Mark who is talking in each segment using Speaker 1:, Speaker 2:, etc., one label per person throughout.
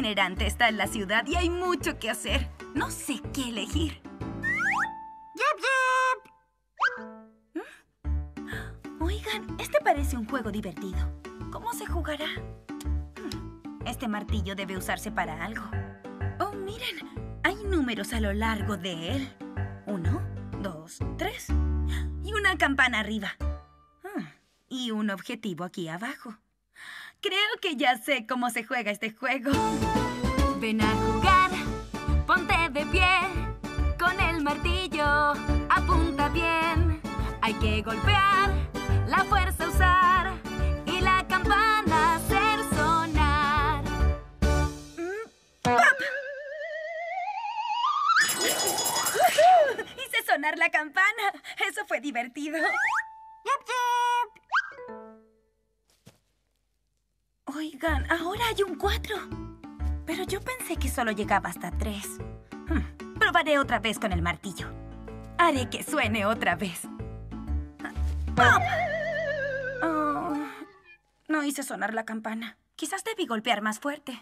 Speaker 1: itinerante está en la ciudad y hay mucho que hacer. No sé qué elegir. Oigan, este parece un juego divertido. ¿Cómo se jugará? Este martillo debe usarse para algo. Oh, miren. Hay números a lo largo de él. 1, 2, 3. Y una campana arriba. Y un objetivo aquí abajo. Creo que ya sé cómo se juega este juego. Ven a jugar, ponte de pie. Con el martillo, apunta bien. Hay que golpear, la fuerza usar y la campana hacer sonar. ¡Pop! ¡Hice sonar la campana! Eso fue divertido. Oigan, ahora hay un 4. Pero yo pensé que solo llegaba hasta 3. Probaré otra vez con el martillo. Haré que suene otra vez. ¡Pop! Oh, no hice sonar la campana. Quizás debí golpear más fuerte.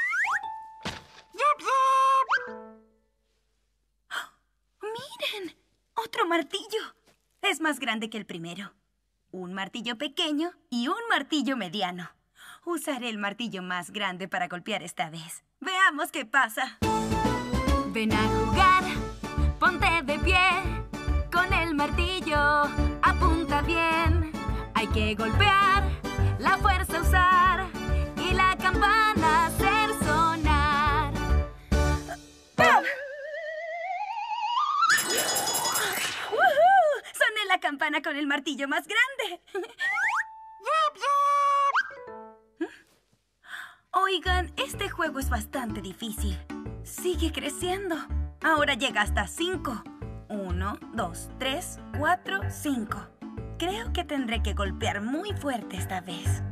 Speaker 1: ¡Miren! ¡Otro martillo! Es más grande que el primero. Un martillo pequeño y un martillo mediano. Usaré el martillo más grande para golpear esta vez. Veamos qué pasa. Ven a jugar, ponte de pie. Con el martillo, apunta bien. Hay que golpear, la fuerza usar y la campana hacer sonar. ¡Pop! ¡Woohoo! Soné la campana con el martillo más grande. Oigan, este juego es bastante difícil. Sigue creciendo. Ahora llega hasta 5. 1, 2, 3, 4, 5. Creo que tendré que golpear muy fuerte esta vez.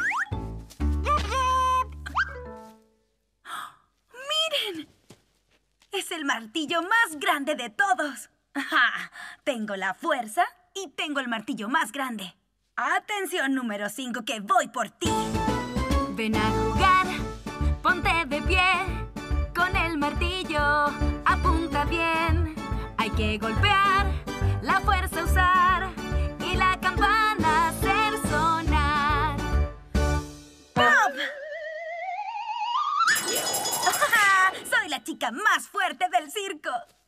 Speaker 1: ¡Miren! Es el martillo más grande de todos. ¡Ja! Tengo la fuerza y tengo el martillo más grande. Atención, número 5, que voy por ti. Ven a jugar, ponte de pie. Con el martillo, apunta bien. Hay que golpear, la fuerza usar y la campana hacer sonar. ¡Pop! ¡Soy la chica más fuerte del circo!